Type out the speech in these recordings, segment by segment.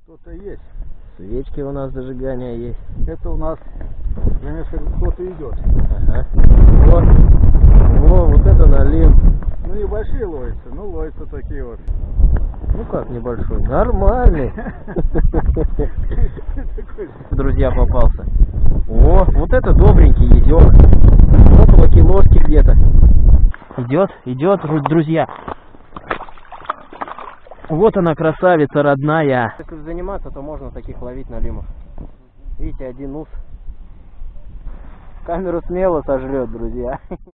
Кто-то есть. Свечки у нас зажигания есть. Это у нас, конечно, кто-то идет. Ага. Вот это налим. Ну, небольшие ловятся, но ловятся такие вот. Ну как небольшой? Нормальный. Друзья, попался. О, вот это добренький идет. Около килошки где-то. Идет, друзья. Вот она, красавица родная. Если заниматься, то можно таких ловить налимов. Видите, один ус. Камеру смело сожрет, друзья.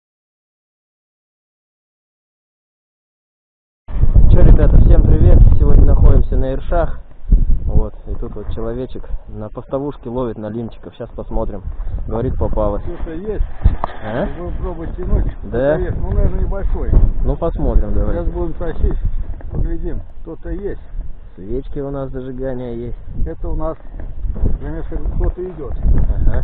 Че, ребята, всем привет. Сегодня находимся на Иршах. Вот, и тут вот человечек на поставушке ловит налимчиков. Сейчас посмотрим. Говорит, попалось. Кто-то есть. А? Будем пробовать тянуть. Да? Есть. Ну, наверное, небольшой. Ну, посмотрим, давай. Сейчас будем тащить. Поглядим. Кто-то есть. Свечки у нас зажигания есть. Это у нас, конечно, кто-то идет. Ага.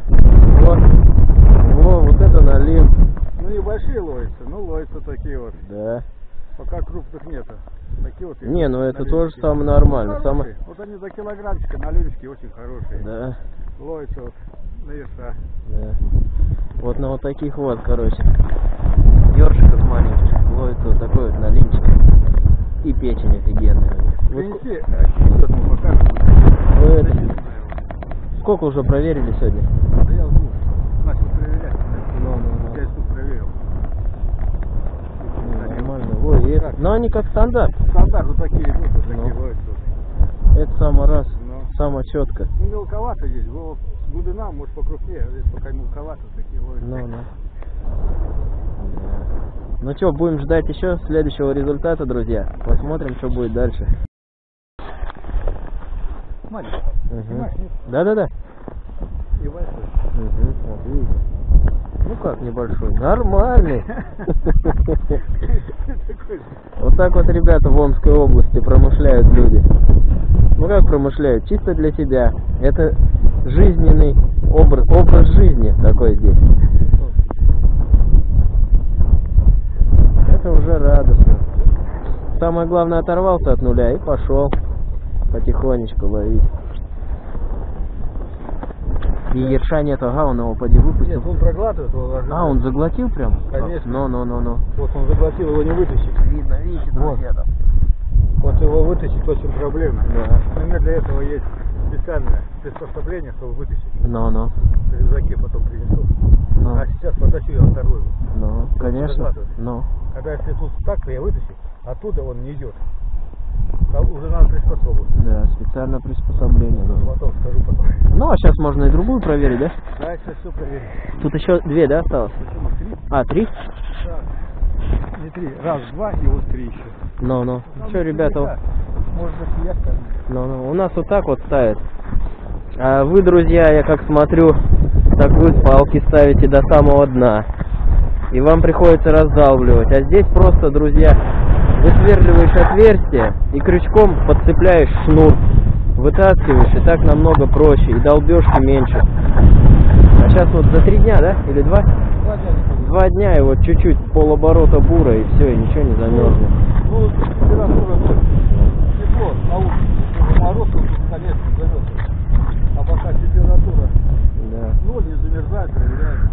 Вот это налим. Ну, небольшие ловятся, но ловятся такие вот. Да. Пока крупных нету. Такие вот. Не, ну это налимчики. тоже самое нормально. Хорошие. Вот они до килограммчика, налимчики очень хорошие. Да. Ловятся вот на Ирша. Да. Вот на вот таких вот, короче, ёршиков маленьких ловится вот такой вот налимчик. И печень офигенная. Принеси, еще одну покажем. Сколько уже проверили сегодня? Да я начал проверять. Ну. 5 штук проверил. Нормально. Ой, и это... Но они как стандарт. Стандарт, вот такие идут, вот такие ловятся. Это самый раз, Ну. самое четко. Ну, мелковато здесь, глубина, может, покрупнее, а здесь пока мелковато, такие ловятся. Ну что, будем ждать еще следующего результата, друзья. Посмотрим, что будет дальше. Смотри, Угу. Да. небольшой. Вот видите. Ну как небольшой? Нормальный. Вот так вот, ребята, в Омской области промышляют люди. Ну как промышляют? Чисто для себя. Это жизненный образ жизни такой здесь. Это уже радостно. Самое главное, оторвался от нуля и пошел потихонечку ловить. И ерша нету, ага, он его поди выпустил. Нет, он проглатывает его. А, он заглотил прям? Конечно. Ну. Вот он заглотил, его не вытащить. Видно, видите, друзья, там. Вот его вытащить очень проблемно. Да. Например, для этого есть специальное приспособление, чтобы вытащить. Ну. В рюкзаке потом принесу. Ну. А сейчас потащу я вторую. Ну, конечно. Заглатывает. Ну. Когда если тут так, то я вытащу, оттуда он не идет. Там уже надо приспособить. Да, специальное приспособление. Да. Потом скажу потом. Ну, а сейчас можно и другую проверить, да? Да, сейчас все проверим. Тут еще две, да, осталось? Почему? 3? А, 3? Да. Не 3. Раз, 2 и вот 3 еще. Ну. Что, ребята? Может быть, я скажу. Ну. У нас вот так вот ставят. А вы, друзья, я как смотрю, так вы палки ставите до самого дна. И вам приходится раздалбливать. А здесь просто, друзья, высверливаешь отверстие и крючком подцепляешь шнур. Вытаскиваешь, и так намного проще. И долбежки меньше. А сейчас вот за 3 дня, да? Или 2? 2 дня, и вот чуть-чуть полоборота бура, и все, и ничего не замерзнет. Ну, температура тепло, на улице. Мороз, тут, конечно, замерзнет. А пока температура 0, не замерзает, проверяем.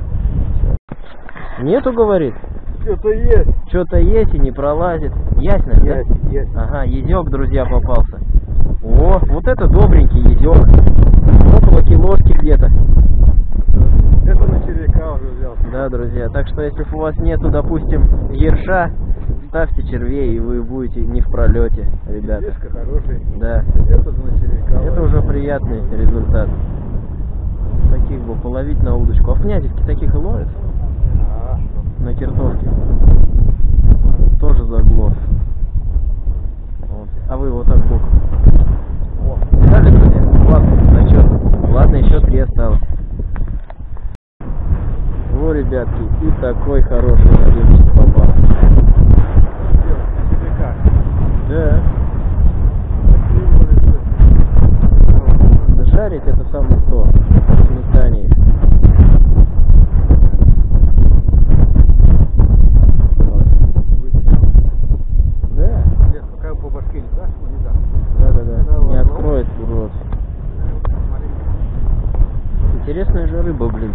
Нету, говорит? Что-то есть. Что-то есть и не пролазит. Ясно, да? Есть. Ага, езек, друзья, попался. О, вот это добренький езек. Около килошки где-то. Это на червяка уже взял. Да, друзья. Так что, если у вас нету, допустим, ерша, ставьте червей, и вы будете не в пролете, ребята. Пешка хороший. Да. Это на червяка. Это уже приятный результат. Таких бы половить на удочку. А в Князевке таких и ловят? На кертовке. Тоже заглот. Вот. А вы вот так боком. Дали, друзья? Ладно, зачет. Ладно, еще 3 осталось. Во, ребятки, и такой хороший налимчик попал. Да. Жарить это самое то. Сметане. Да. Нет, пока по башке не даст, он не даст. Да. Не откроет. Интересная же рыба, блин.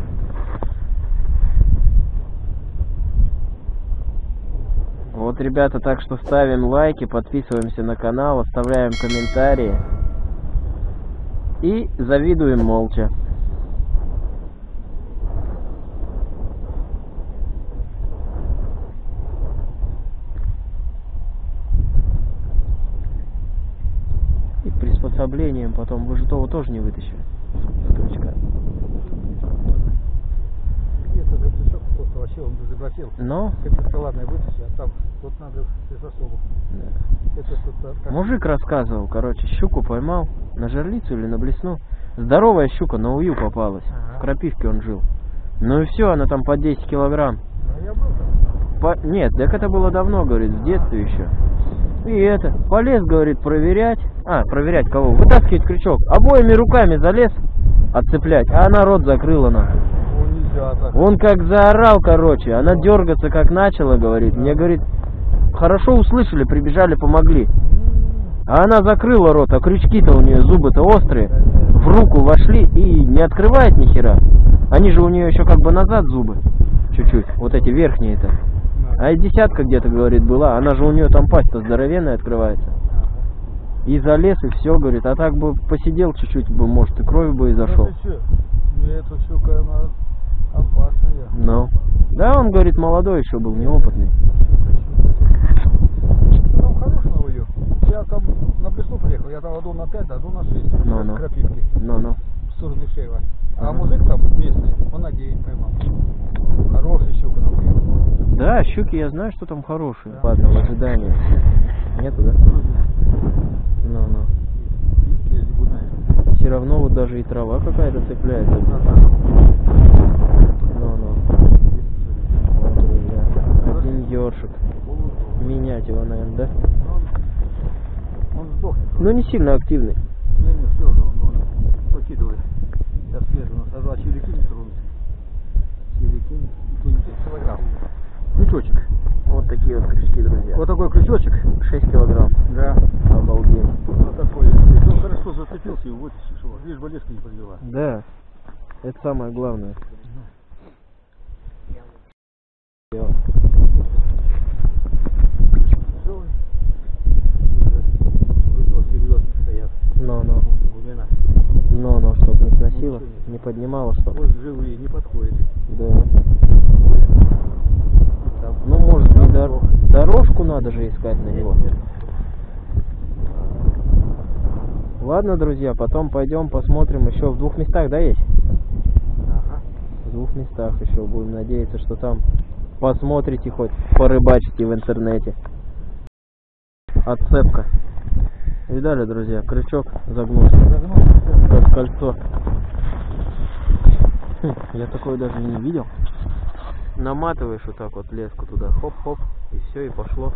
Вот, ребята, так что ставим лайки, подписываемся на канал, оставляем комментарии и завидуем молча. И приспособлением потом, вы же того тоже не вытащили с крючка. Это же крючок просто вообще он забросил. Но? Как-то ладно вытащи, а там вот надо приспособу. Да. Это что-то... Мужик рассказывал, короче, щуку поймал на жерлицу или на блесну. Здоровая щука, на ую попалась. В Крапивке он жил. Ну и все, она там по 10 килограмм. Ну я был там. Нет, так это было давно, говорит, в детстве еще. И это, полез, говорит, проверять. Проверять кого? Вытаскивать крючок. Обоими руками залез отцеплять, а она рот закрыла нахуй. Ну нельзя так. Он как заорал, короче, она дергаться как начала, говорит. Мне, говорит, хорошо услышали, прибежали, помогли. А она закрыла рот, а крючки-то у нее, зубы-то острые. В руку вошли и не открывает ни хера. Они же у нее еще как бы назад зубы. Чуть-чуть, вот эти верхние-то. А и десятка где-то, говорит, была. Она же у нее там пасть-то здоровенная открывается. И залез, и все, говорит. А так бы посидел чуть-чуть, бы, может, и кровь бы и зашел. Эта щука, она опасная. Ну. Да, он, говорит, молодой еще был, неопытный. Там хороший на ую. Я там на блесну приехал, я там одну на 5, одну на 6. Ну. Крапивки. Ну. В сторону Шеева. А мужик там местный, он на 9 поймал. Хороший щука на ую. Да, щуки, я знаю, что там хорошие. Да. Ладно, в ожидании. Нету, да? Ну. Все равно вот даже и трава какая-то цепляется. Ну. Вот, друзья. Один ёршик. Менять его, наверное, да? Он сдохнет. Ну, не сильно активный. Не, все же, он покидывает. Сейчас свет у нас, а червяки не тронут. Червяки не килограмм. Крючочек. Вот такие вот крючки, друзья. Вот такой крючочек. 6 килограмм. Да. Обалдеть. Вот такой. Если он хорошо зацепился и вытащишь его, лишь бы леска не подвела. Да. Это самое главное. Все. Серьезно стоят. Ну. Глубина. Но, чтоб не сносило, не поднимало, чтоб. Вот живые, не подходит. Да. Там. Ну, может, не дорожку надо же искать на него. Ладно, друзья, потом пойдем посмотрим еще в 2 местах, да, есть? Ага. В 2 местах еще будем надеяться, что там посмотрите хоть, порыбачите в интернете. Отцепка. Видали, друзья, крючок загнулся, как кольцо. Я такое даже не видел. Наматываешь вот так вот леску туда, хоп-хоп, и все, и пошло.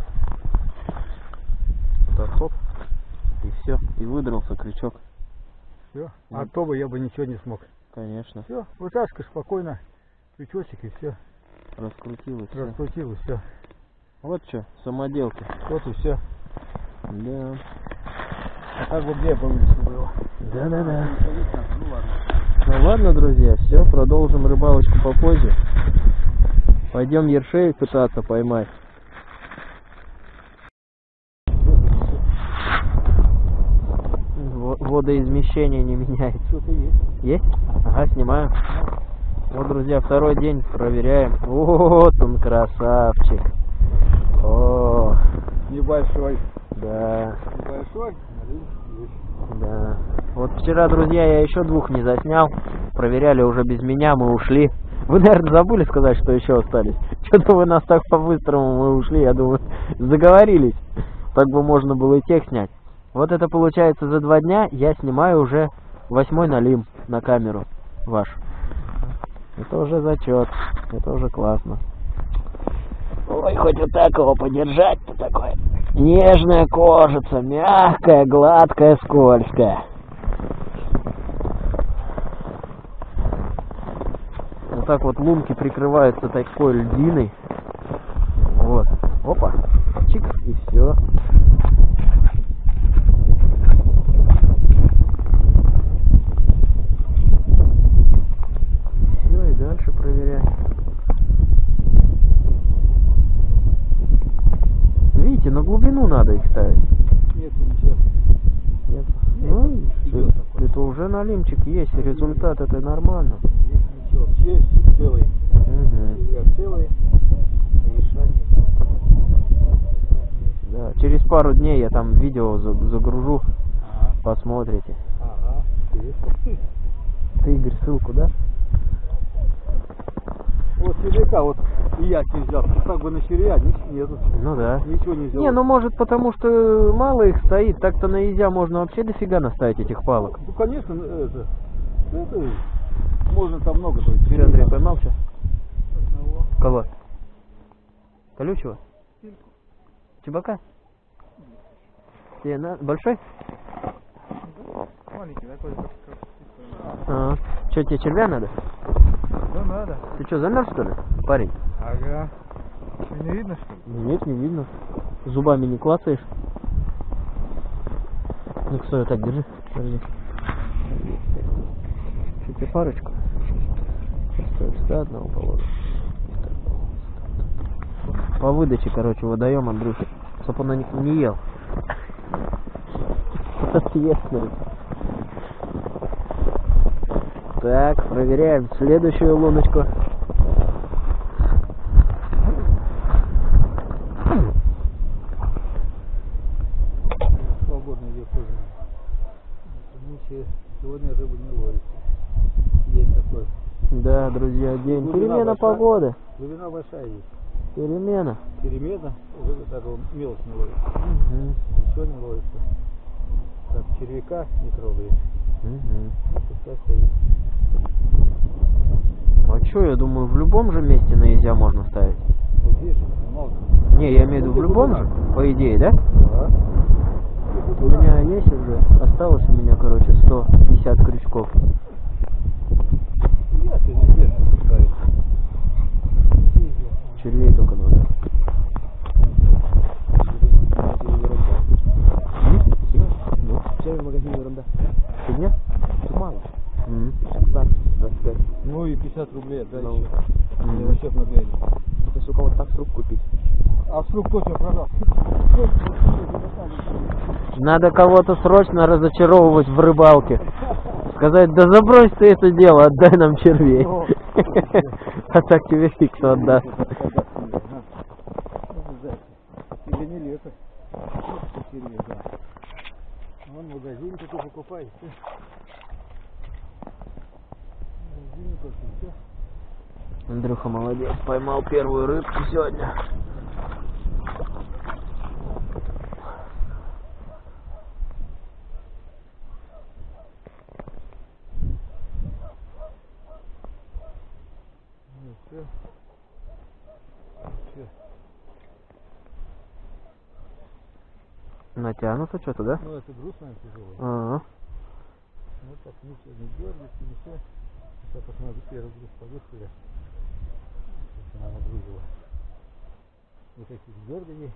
Вот так хоп, и все, и выдрался крючок. Все. А то бы я бы ничего не смог. Конечно. Все, вытаскивай спокойно крючочек и все. Раскрутилось. Раскрутил и все. Вот что, самоделки. Вот и все. Да. А так вот где было. Да. Ну ладно. Ну ладно, друзья, все, продолжим рыбалочку попозже. Пойдем ершей пытаться поймать. Водоизмещение не меняется. Что-то есть. Есть? Ага, снимаю. Вот, друзья, второй день проверяем. Вот он, красавчик. О, Небольшой. да. Небольшой. Да. Вот вчера, друзья, я еще 2 не заснял. Проверяли уже без меня, мы ушли. Вы, наверное, забыли сказать, что еще остались. Что-то вы нас так по-быстрому, мы ушли, я думаю, заговорились. Так бы можно было и тех снять. Вот это получается за 2 дня я снимаю уже 8-й налим на камеру ваш. Это уже зачет, это уже классно. Ой, хоть вот так его подержать-то такое. Нежная кожица, мягкая, гладкая, скользкая. Вот так вот лунки прикрываются такой льдиной. Вот. Опа. Чик, и все. уже налимчик есть, и результат это нормально. Здесь ничего, вообще целый. Червяк целый, решание. Да, через пару дней я там видео загружу, посмотрите. Ага, Ты, Игорь, ссылку, да? Вот червяка, вот и я взял, как бы на червя нету. Ну да. Ничего не взял. Не, ну может потому что мало их стоит, так-то на Изя можно вообще дофига наставить этих палок. Ну конечно, это можно там много. Ты, Андрей, поймал что? Одного. Кого? Колючего? Чебака? Тебе большой? Маленький такой, как Что, тебе червя надо? да надо. Ты что, замерз что ли, парень? Ага. Что, не видно, что ли? Нет, не видно. Зубами не клацаешь. Ну-ка, стой, так, держи. Подожди. Что тебе парочку? Стой, сюда одного положу. По выдаче, короче, водоем, Андрюхе. Чтоб он на них не ел. Ответственно. Так, проверяем следующую луночку. Свободный век уже. Сегодня рыба не ловится. День такой. Да, друзья, день. Глубина Перемена большая. погоды. Глубина большая есть. Перемена. Перемена, уже даже мелочь не ловится. Ничего не ловится. Так, червяка не трогает. Пускай стоит. А что, я думаю, в любом же месте на Изя можно ставить. Вот здесь много. Не, я имею в виду в любом же, по идее, да? Да. У меня есть уже, осталось у меня, короче, 150 крючков. Я сегодня вверх ставить. Червей только надо. Ну, все в магазине ерунда. Фигня? Мало. 25. Ну и 50 рублей, да, Ну. еще. Я вообще на глядь. Только, сука, вот так сруб купить. А сруб кто тебе продал? Надо кого-то срочно разочаровывать в рыбалке. Сказать, да забрось ты это дело, отдай нам червей. А так тебе фикс отдаст. Тебе не лето. Да. Вон в магазине ты покупаешь. В магазине только все. Андрюха молодец, поймал первую рыбку сегодня. Ну все. Натянуто что-то, да? Ну это груз, наверное, тяжелый. Ага. Ну так ничего не дергается, ничего. Сейчас посмотрю, первый груз повесил я. Сейчас она нагрузила. Вот эти дерганий.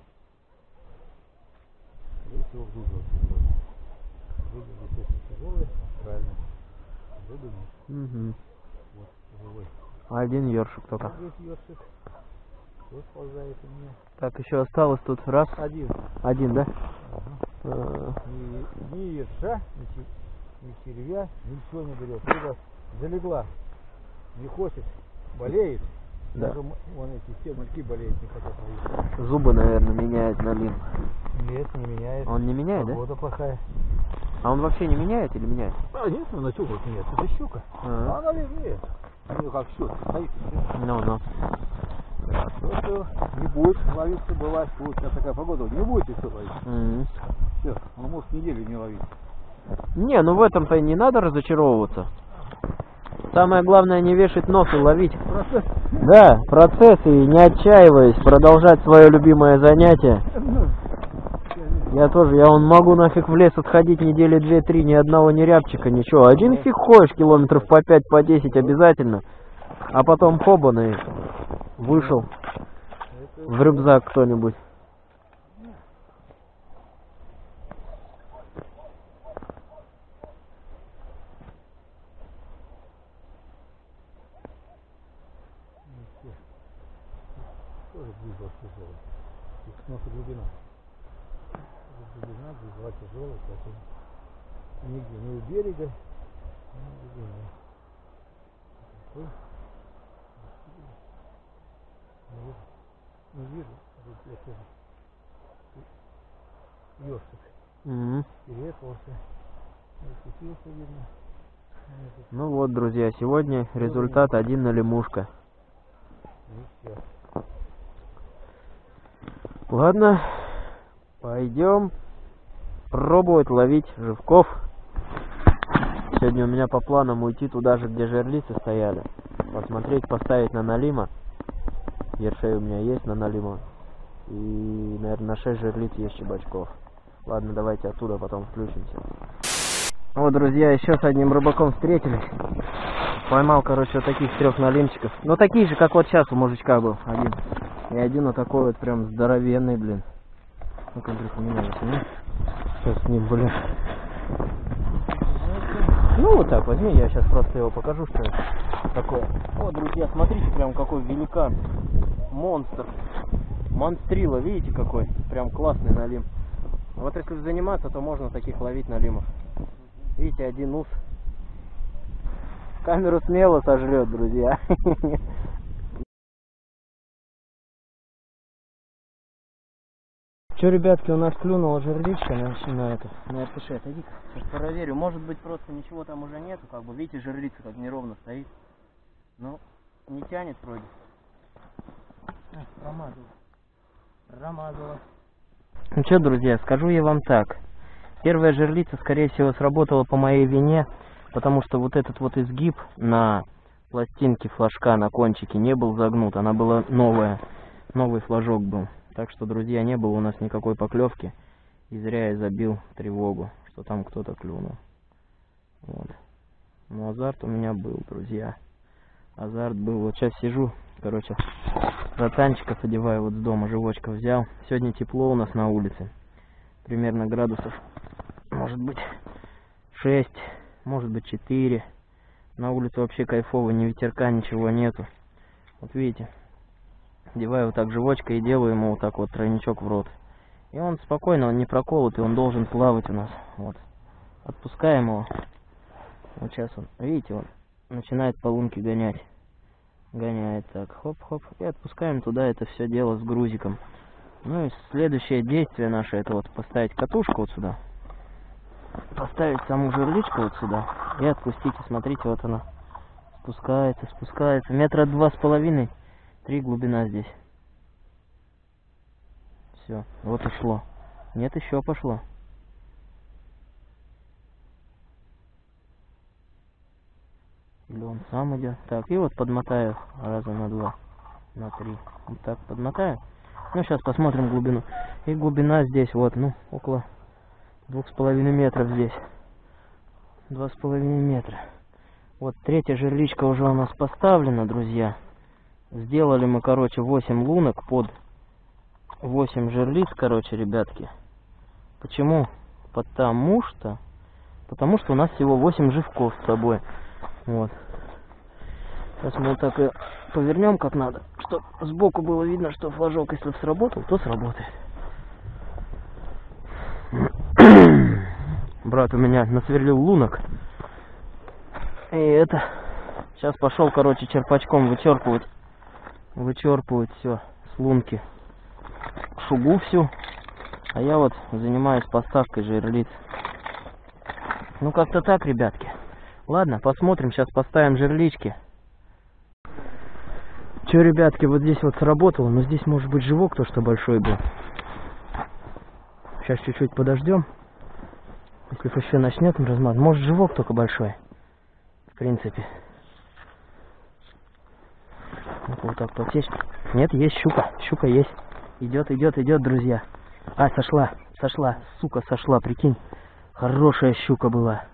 Скорее всего, грузила тяжелый. Рыба, естественно, тяжелая. Правильно. Рыбы нет. Угу. Вот, тяжелый. Один ёршик только. Здесь ёршик. Все сползает у меня. Так, еще осталось тут раз. Один, да? Ага. Ни ерша, ни червя, ничего не берет. Рыба залегла, не хочет, болеет. Да. Даже вон эти все мальки болеют, не хотят ловить. Зубы, наверное, меняет налим. Нет, не меняет. Он не меняет, да? Погода плохая. А он вообще не меняет или меняет? А, нет, на щуку нет, это щука. Ага. А она нет. Ну как щука, стоит. Ну. Просто не будет ловиться, бывает, вот сейчас такая погода, не будет и все ловить. Все, он может неделю не ловить. Не, ну в этом-то и не надо разочаровываться. Самое главное не вешать нос и ловить. Процесс. Да, процесс, и не отчаиваясь, продолжать свое любимое занятие. Я тоже, я могу нафиг в лес отходить недели 2-3, ни одного ни рябчика, ничего. Один фиг ходишь, километров по 5, по 10 обязательно. А потом хобан и вышел в рюкзак кто-нибудь. Тоже глубоко тяжелый. Их много глубина. Глубина, глубоко тяжелая, поэтому нигде, ни у берега, Ой. Не вижу, я тоже ёршик переехался, закусился, видно. Ну вот, друзья, сегодня результат 1 налимушка. Ладно, пойдем пробовать ловить живков. Сегодня у меня по планам уйти туда же, где жерлицы стояли. Посмотреть, поставить на налима. Ершей у меня есть на налима. И, наверное, на 6 жерлиц есть щебачков. Ладно, давайте оттуда потом включимся. Вот, друзья, еще с одним рыбаком встретились. Поймал, короче, вот таких 3 налимчиков. Ну, такие же, как вот сейчас у мужичка был один. И один вот такой вот прям здоровенный, блин. Ну-ка, Андрюха, меня возьми. Сейчас с ним, блин. Ну, вот так возьми, я сейчас просто его покажу, что это такое. Вот, друзья, смотрите, прям какой великан. Монстр. Монстрила, видите, какой? Прям классный налим. Вот если заниматься, то можно таких ловить налимов. Видите, один ус. Камеру смело сожрет, друзья. Че, ребятки, у нас клюнула жерличка на РТШ. Отойди-ка, сейчас проверю. Может быть, просто ничего там уже нету, как бы, видите, жерлица как неровно стоит. Ну, не тянет вроде. Промазала. Ну что, друзья, скажу я вам так. Первая жерлица, скорее всего, сработала по моей вине, потому что вот этот вот изгиб на пластинке флажка на кончике не был загнут. Она была новая. Новый флажок был. Так что, друзья, не было у нас никакой поклевки. И зря я забил тревогу, что там кто-то клюнул. Вот. Но азарт у меня был, друзья. Азарт был. Вот сейчас сижу, короче, ротанчиков одеваю, вот с дома живочков взял. Сегодня тепло у нас на улице. Примерно градусов, может быть, 6, может быть, 4. На улице вообще кайфово, ни ветерка, ничего нету. Вот видите. Одеваю вот так живочка и делаю ему вот так вот тройничок в рот. И он спокойно, он не проколотый, он должен плавать у нас. Вот. Отпускаем его. Вот сейчас он, видите, он начинает по лунке гонять. Гоняет так, хоп-хоп. И отпускаем туда это все дело с грузиком. Ну и следующее действие наше, это вот поставить катушку вот сюда. Поставить саму жерличку вот сюда. И отпустите, смотрите, вот она. Спускается, спускается. 2,5 метра. 3 глубина здесь. Все, вот ушло. Нет, еще пошло. Или он сам идет. Так, и вот подмотаю раза на 2, на 3. Вот так подмотаю. Ну, сейчас посмотрим глубину. И глубина здесь вот, ну, около 2,5 метров здесь. 2,5 метра. Вот третья жерличка уже у нас поставлена, друзья. Сделали мы, короче, 8 лунок под 8 жерлиц, короче, ребятки. Почему? Потому что у нас всего 8 живков с собой. Вот. Сейчас мы вот так и повернем как надо, чтобы сбоку было видно, что флажок, если сработал, то сработает. Брат у меня насверлил лунок. И это... Сейчас пошел, короче, черпачком вычерпывать все с лунки. Шугу всю. А я вот занимаюсь поставкой жерлиц. Ну, как-то так, ребятки. Ладно, посмотрим, сейчас поставим жерлички. Че, ребятки, вот здесь вот сработало, но здесь может быть живок, то что большой был. Сейчас чуть-чуть подождем. Если еще начнет размазывать. Может живок только большой. В принципе. Вот так потечь. Нет, есть щука. Щука есть. Идет, друзья. А, сошла. Сука, сошла, прикинь. Хорошая щука была.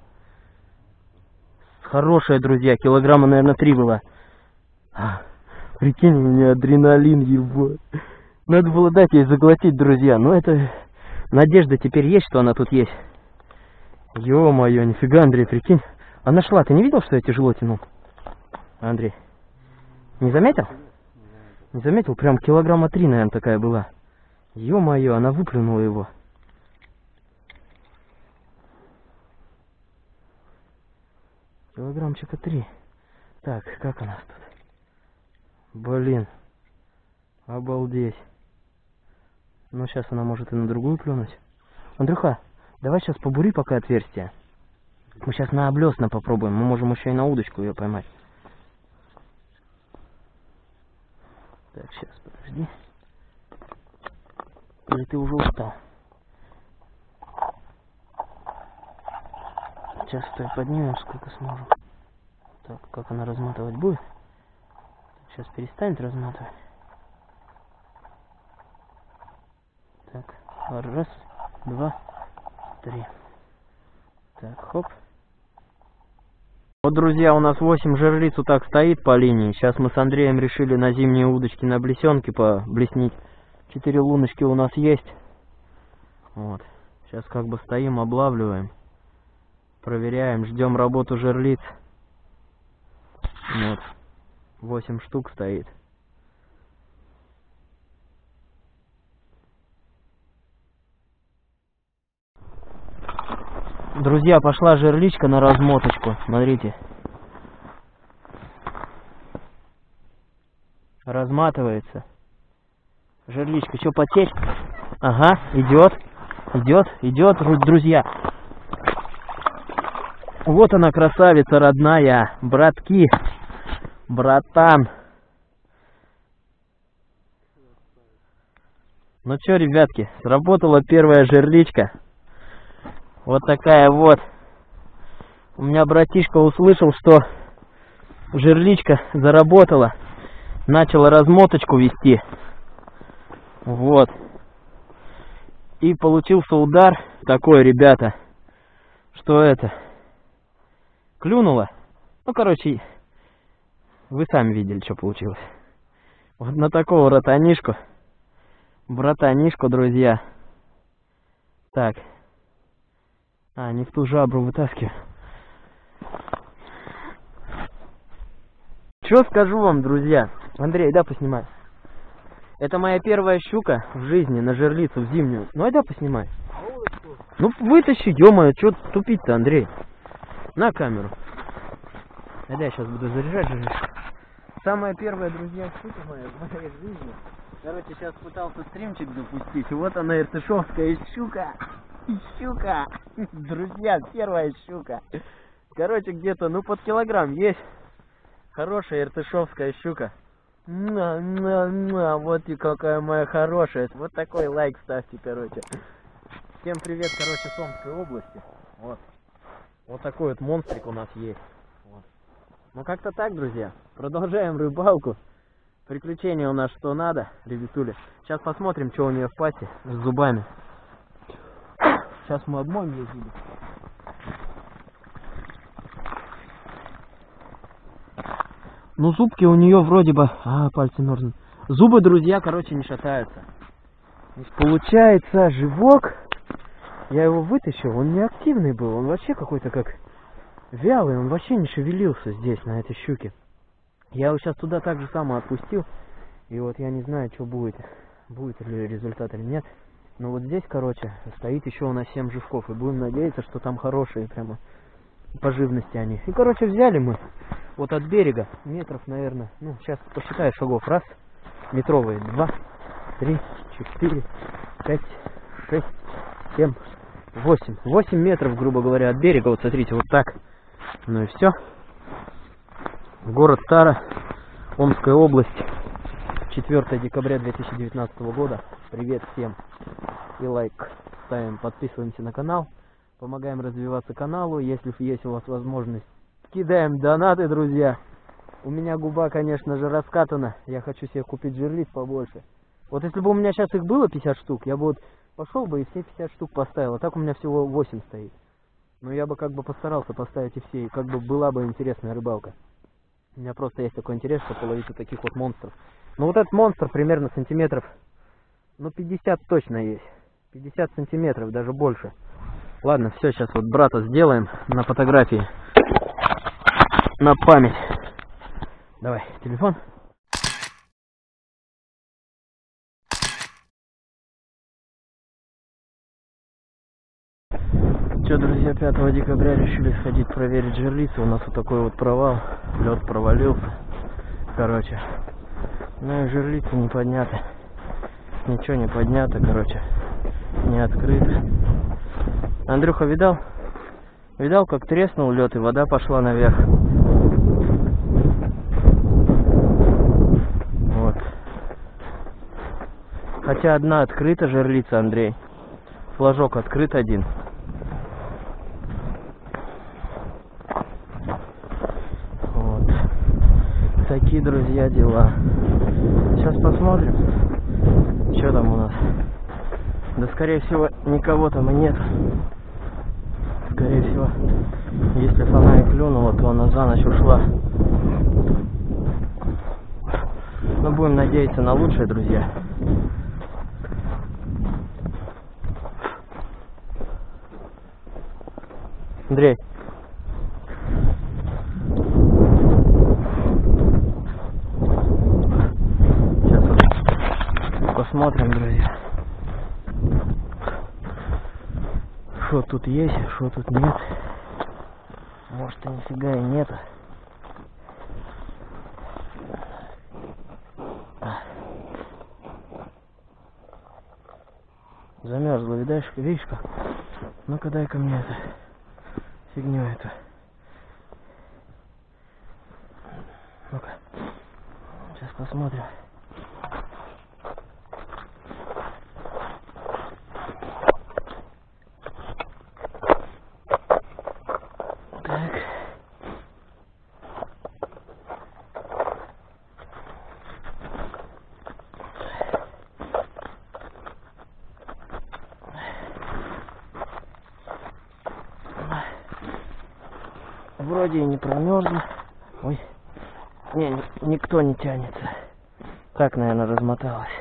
Хорошая, друзья. Килограмма, наверное, 3 была. Прикинь, у меня адреналин, его. Надо было дать ей заглотить, друзья. Но это... Надежда теперь есть, что она тут есть. Ё-моё, нифига, Андрей, прикинь. Она шла. Ты не видел, что я тяжело тянул? Андрей. Не заметил? Не заметил? Прям килограмма 3, наверное, такая была. Ё-моё, она выплюнула его. Килограммчика 3. Так, как у нас тут? Блин. Обалдеть. Ну, сейчас она может и на другую клюнуть. Андрюха, давай сейчас побури пока отверстие. Мы сейчас на облесна попробуем. Мы можем еще и на удочку ее поймать. Так, сейчас, подожди. Или ты уже устал? Сейчас стой, поднимем, сколько сможем. Так, как она разматывать будет? Сейчас перестанет разматывать. Так, раз, два, три. Так, хоп. Вот, друзья, у нас 8 жерлиц вот так стоит по линии. Сейчас мы с Андреем решили на зимние удочки на блесенке поблеснить. 4 луночки у нас есть. Вот. Сейчас как бы стоим, облавливаем. Проверяем, ждем работу жерлиц. Вот. 8 штук стоит. Друзья, пошла жерличка на размоточку. Смотрите. Разматывается. Жерличка, что, потерь? Ага, идет, друзья. Вот она, красавица родная. Братки. Братан. Ну что, ребятки, сработала первая жерличка. Вот такая вот. У меня братишка услышал, что жерличка заработала. Начала размоточку вести. Вот. И получился удар такой, ребята. Что это? Клюнуло. Ну, короче, вы сами видели, что получилось. Вот на такого братанишку. Братанишку, друзья. Так. А, не в ту жабру вытаскиваю. Что скажу вам, друзья? Андрей, да, поснимай. Это моя первая щука в жизни на жерлицу в зимнюю. Ну, ай да, поснимай. Ну, вытащи, ё-моё, что тупить-то, Андрей? На камеру. Да, я сейчас буду заряжать жерлицу. Самая первая, друзья, щука моя в моей жизни. Короче, сейчас пытался стримчик запустить. И вот она, иртышевская щука. Щука. Друзья, первая щука. Короче, где-то, ну, под килограмм есть. Хорошая иртышевская щука. Вот и какая моя хорошая. Вот такой лайк ставьте, короче. Всем привет, короче, с Омской области. Вот. Вот такой вот монстрик у нас есть. Вот. Ну, как-то так, друзья. Продолжаем рыбалку. Приключения у нас что надо, ребятули. Сейчас посмотрим, что у нее в пасти с зубами. Сейчас мы обмоем ее зубы. Ну, зубки у нее вроде бы... А, пальцы мерзнут. Зубы, друзья, короче, не шатаются. Получается, живок... Я его вытащил, он не активный был. Он вообще какой-то как вялый. Он вообще не шевелился здесь, на этой щуке. Я его сейчас туда так же само отпустил. И вот я не знаю, что будет. Будет ли результат или нет. Но вот здесь, короче, стоит еще у нас 7 живков. И будем надеяться, что там хорошие прямо по живности они. И, короче, взяли мы вот от берега метров, наверное. Ну, сейчас посчитаю шагов. Раз, метровые. 2, 3, 4, 5, 6, 7, 8. 8 метров, грубо говоря, от берега. Вот смотрите, вот так. Ну и все. Город Тара, Омская область. 4 декабря 2019 года. Привет всем. И лайк ставим, подписываемся на канал. Помогаем развиваться каналу. Если есть у вас возможность, кидаем донаты, друзья. У меня губа, конечно же, раскатана. Я хочу себе купить жерлиц побольше. Вот если бы у меня сейчас их было 50 штук, я бы вот пошел бы и все 50 штук поставил. А так у меня всего 8 стоит. Но я бы как бы постарался поставить и все. И как бы была бы интересная рыбалка. У меня просто есть такой интерес, чтобы половить вот таких вот монстров. Ну вот этот монстр примерно сантиметров, ну 50 точно есть. 50 сантиметров, даже больше. Ладно, все, сейчас вот брата сделаем на фотографии. На память. Давай, телефон. Что, друзья, друзья, 5 декабря решили сходить проверить жерлицу. У нас вот такой вот провал. Лед провалился. Короче. Ну и жерлица не поднята. Ничего не поднято, короче. Не открыто. Андрюха, видал? Видал, как треснул лед и вода пошла наверх? Вот. Хотя одна открыта жерлица, Андрей. Флажок открыт один. Вот. Такие, друзья, дела. Сейчас посмотрим, что там у нас. Да, скорее всего, никого там и нет. Скорее всего, если фонарик клюнула, то она за ночь ушла. Но будем надеяться на лучшее, друзья. Андрей. Сейчас вот посмотрим, друзья. Что тут есть, что тут нет. Может, и нифига и нет. Замерзла, видишь как? Ну-ка дай-ка мне это. Фигню эту. Ну-ка. Сейчас посмотрим. Так. Вроде и не промерзла. Ой. Не, никто не тянется. Так, наверное, размоталась.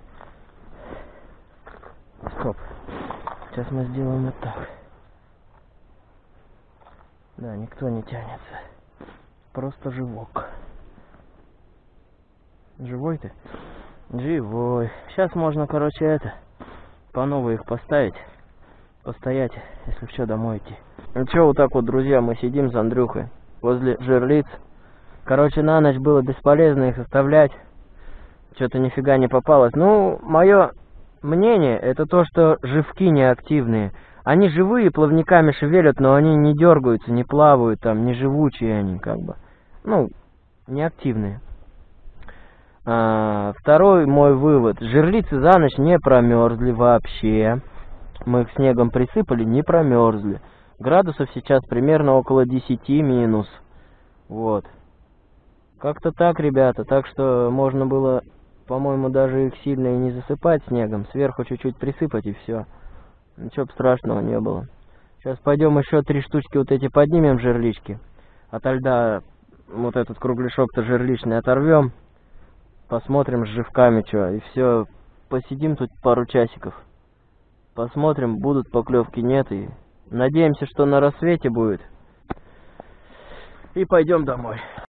Стоп. Сейчас мы сделаем вот так. Да, никто не тянется. Просто живок. Живой ты? Живой. Сейчас можно, короче, это, по новой их поставить. Постоять, если что, домой идти. Ну что, вот так вот, друзья, мы сидим с Андрюхой возле жерлиц. Короче, на ночь было бесполезно их оставлять. Что-то нифига не попалось. Ну, мое мнение, это то, что живки неактивные. Они живые, плавниками шевелят, но они не дергаются, не плавают, там, не живучие они, как бы. Ну, неактивные. Второй мой вывод. Жерлицы за ночь не промерзли вообще. Мы их снегом присыпали, не промерзли. Градусов сейчас примерно около 10 минус. Вот. Как-то так, ребята. Так что можно было, по-моему, даже их сильно и не засыпать снегом. Сверху чуть-чуть присыпать и все. Ничего страшного не было. Сейчас пойдем еще 3 штучки вот эти поднимем, жерлички. Ото льда вот этот кругляшок-то жерличный оторвем. Посмотрим с живками что. И все. Посидим тут пару часиков. Посмотрим, будут поклевки, нет. И надеемся, что на рассвете будет. И пойдем домой.